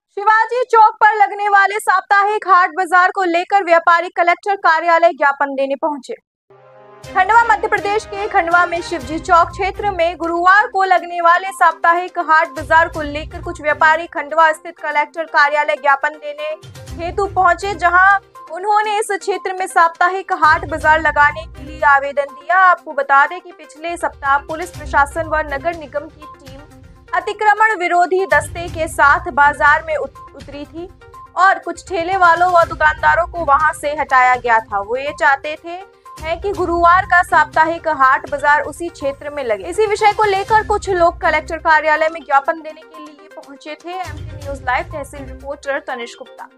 शिवाजी चौक पर लगने वाले साप्ताहिक हाट बाजार को लेकर व्यापारी कलेक्टर कार्यालय ज्ञापन देने पहुंचे। खंडवा मध्य प्रदेश के खंडवा में शिवजी चौक क्षेत्र में गुरुवार को लगने वाले साप्ताहिक हाट बाजार को लेकर कुछ व्यापारी खंडवा स्थित कलेक्टर कार्यालय ज्ञापन देने हेतु पहुंचे, जहां उन्होंने इस क्षेत्र में साप्ताहिक हाट बाजार लगाने के लिए आवेदन दिया। आपको बता दें कि पिछले सप्ताह पुलिस प्रशासन व नगर निगम की टीम अतिक्रमण विरोधी दस्ते के साथ बाजार में उतरी थी और कुछ ठेले वालों व दुकानदारों को वहां से हटाया गया था। वो ये चाहते थे कि गुरुवार का साप्ताहिक हाट बाजार उसी क्षेत्र में लगे। इसी विषय को लेकर कुछ लोग कलेक्टर कार्यालय में ज्ञापन देने के लिए पहुंचे थे। एमपी न्यूज लाइव तहसील रिपोर्टर तनिष गुप्ता।